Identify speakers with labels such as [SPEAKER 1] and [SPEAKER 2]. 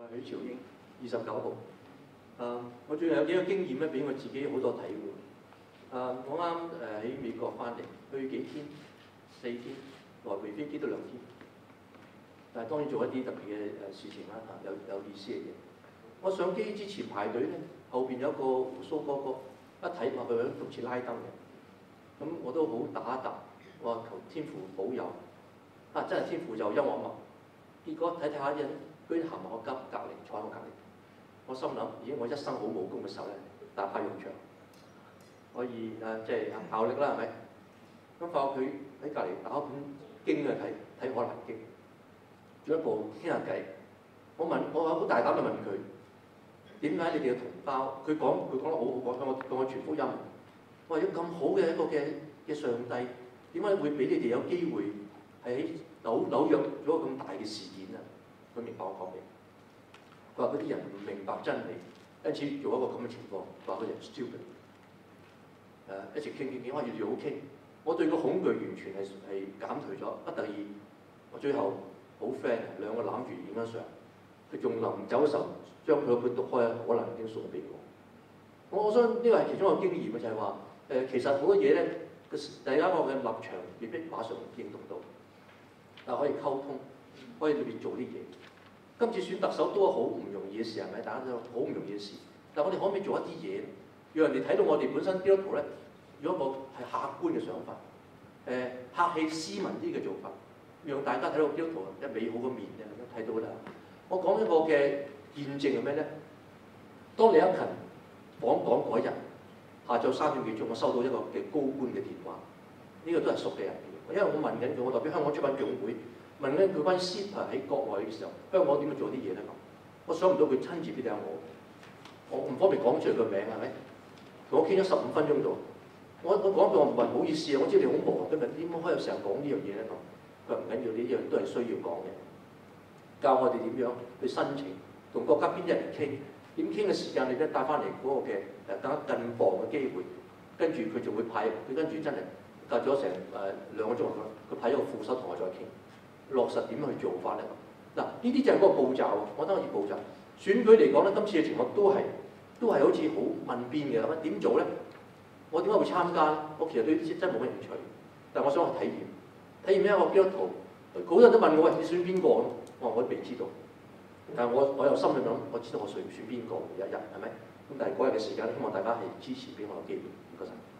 [SPEAKER 1] 許朝英29號。我最近有幾個經驗咧，俾我自己好多體會。我啱喺美國翻嚟，去幾天，4天，來回飛機都2天。但係當然做一啲特別嘅事情啦，有意思嘅嘢。我上機之前排隊咧，後邊有個鬍鬚哥哥，一睇話佢喺度似拉登嘅，咁我都好打一答，我話求天父保佑。真係天父就幽默。結果睇下人，居然行埋我隔離，坐喺我隔離。我心諗，咦！我一身好武功嘅手咧，大派用場，可以即係效力啦，係咪？咁發覺佢喺隔離打本經去睇《可蘭經》，進一步傾下偈。我好大膽地問佢：點解你哋嘅同胞？佢講得好好，向我傳福音。我話：有咁好嘅一個嘅上帝，點解會俾你哋有機會喺紐約做一個咁大嘅事件啊？佢明白我講咩？佢話嗰啲人唔明白真理，因此做一個咁嘅情況，話佢哋 stupid。一直傾，我越好傾。我對個恐懼完全係減退咗，不得已，我最後好 friend，兩個攬住影咗相。佢仲臨走嘅時候，將佢本讀開《可蘭經》送俾我。我相信呢個係其中一個經驗嘅，就係話其實好多嘢咧，大家個嘅立場未必馬上認同到，但可以溝通，可以裏邊做啲嘢。今次選特首都係好唔容易嘅事，係咪？大家都好唔容易嘅事。但係我哋可唔可以做一啲嘢，讓人哋睇到我哋本身基督徒咧，有一個係客觀嘅想法，客氣斯文啲嘅做法，讓大家睇到基督徒一美好嘅面咧，咁睇到啦。我講一個嘅見證係咩咧？當李克勤訪港嗰日，下晝3點幾鐘，我收到一個嘅高官嘅電話，呢個都係熟嘅人嚟嘅，因為我問緊佢，我代表香港出版總會。問緊佢關於 CEPA 喺國內嘅時候，香港點樣做啲嘢咧？我想唔到佢親自俾定我唔方便講出嚟個名係咪？同我傾咗15分鐘度，我講句我唔係唔好意思啊，我知你好忙，今日點解可以有時候講呢樣嘢咧？佢話唔緊要，呢樣都係需要講嘅，教我哋點樣去申請，同國家邊啲人傾，點傾嘅時間你咧帶翻嚟嗰個嘅更加近防嘅機會，跟住佢仲會派佢跟住真係隔咗成2個鐘頭，佢派咗個副手同我再傾。落實點樣去做法咧？嗱，呢啲就係嗰個步驟，我覺得可以步驟。選舉嚟講咧，今次嘅情況都係好似好問邊嘅咁，點做咧？我點解會參加咧？我其實對呢啲真係冇乜興趣，但係我想去體驗一個基督徒。好多人都問我：喂，你選邊個？我話我都未知道，但係我又心裏諗，我知道我選邊個日係咪？咁但係嗰日嘅時間，希望大家係支持俾我嘅機會。唔該晒。